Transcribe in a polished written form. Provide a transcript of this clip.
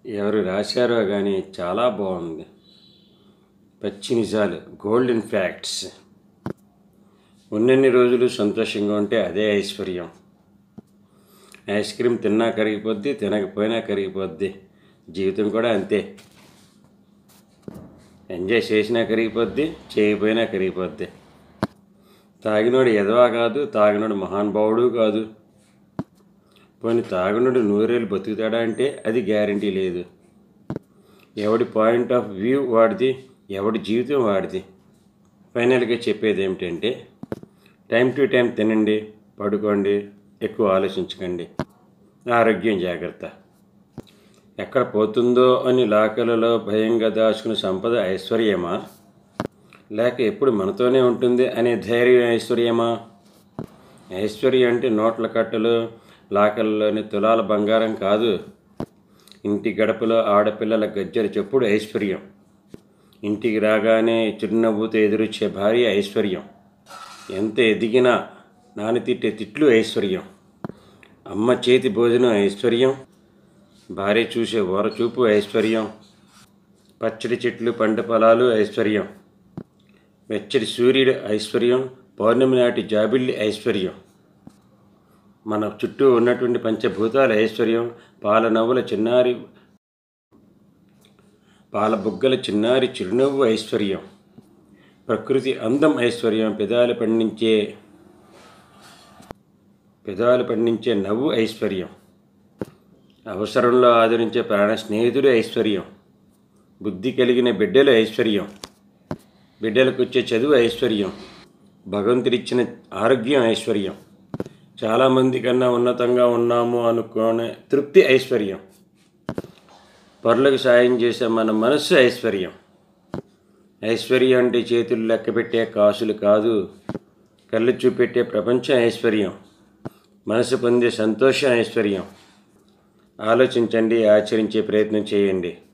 ఎవరు రాశారో కానీ చాలా బాగుంది. పచ్చి నిజాలు, గోల్డెన్ ఫ్యాక్ట్స్. ఉన్నన్ని రోజులు సంతోషంగా ఉంటే అదే ఐశ్వర్యం. ఐస్ క్రీమ్ తిన్నా కరిగిపోద్ది, తినకపోయినా కరిగిపోద్ది. జీవితం కూడా అంతే. ఎంజాయ్ చేసినా కరిగిపోద్ది, చేయకపోయినా కరిగిపోద్ది. తాగినోడు ఎదవా కాదు, తాగినోడు మహానుభావుడు కాదు. పోనీ తాగినోడు నూరేళ్ళు బతుకుతాడా అంటే అది గ్యారంటీ లేదు. ఎవడి పాయింట్ ఆఫ్ వ్యూ వాడిది, ఎవడి జీవితం వాడిది. ఫైనల్గా చెప్పేది ఏమిటంటే, టైం టు టైం తినండి, పడుకోండి, ఎక్కువ ఆలోచించకండి. ఆరోగ్యం జాగ్రత్త. ఎక్కడ పోతుందో అని లాకలలో భయంగా దాచుకున్న సంపద ఐశ్వర్యమా, లేక ఎప్పుడు మనతోనే ఉంటుంది అనే ధైర్యం ఐశ్వర్యమా? ఐశ్వర్యం అంటే నోట్ల కట్టలు, లాకల్లోని తులాల బంగారం కాదు. ఇంటి గడపలో ఆడపిల్లల గజ్జల చెప్పుడు ఐశ్వర్యం. ఇంటికి రాగానే చిరునవ్వుతో ఎదురొచ్చే భార్య ఐశ్వర్యం. ఎంత ఎదిగినా నాన్న తిట్టే తిట్లు ఐశ్వర్యం. అమ్మ చేతి భోజనం ఐశ్వర్యం. భార్య చూసే ఓరచూపు ఐశ్వర్యం. పచ్చడి చెట్లు, పంట పొలాలు ఐశ్వర్యం. వెచ్చడి సూర్యుడు ఐశ్వర్యం. పౌర్ణమి నాటి జాబిల్లి ఐశ్వర్యం. మన చుట్టూ ఉన్నటువంటి పంచభూతాల ఐశ్వర్యం. పాల బుగ్గల చిన్నారి చిరునవ్వు ఐశ్వర్యం. ప్రకృతి అందం ఐశ్వర్యం. పెదాలు పండించే నవ్వు ఐశ్వర్యం. అవసరంలో ఆదరించే ప్రాణ స్నేహితుడు ఐశ్వర్యం. బుద్ధి కలిగిన బిడ్డలు ఐశ్వర్యం. బిడ్డలకు వచ్చే చదువు ఐశ్వర్యం. భగవంతుడిచ్చిన ఆరోగ్యం ఐశ్వర్యం. చాలామంది కన్నా ఉన్నతంగా ఉన్నాము అనుకునే తృప్తి ఐశ్వర్యం. పరులకు సాయం చేసే మన మనస్సు ఐశ్వర్యం. ఐశ్వర్యం అంటే చేతులు లెక్కపెట్టే కాసులు కాదు, కళ్ళు చూపెట్టే ప్రపంచం ఐశ్వర్యం. మనసు పొందే సంతోషం ఐశ్వర్యం. ఆలోచించండి, ఆచరించే ప్రయత్నం చేయండి.